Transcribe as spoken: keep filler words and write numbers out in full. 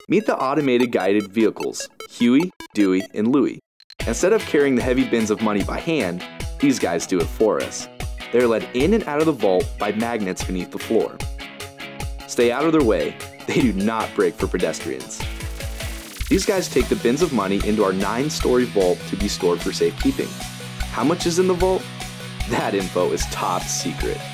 Meet the automated guided vehicles, Huey, Dewey, and Louie. Instead of carrying the heavy bins of money by hand, these guys do it for us. They're led in and out of the vault by magnets beneath the floor. Stay out of their way. They do not break for pedestrians. These guys take the bins of money into our nine-story vault to be stored for safekeeping. How much is in the vault? That info is top secret.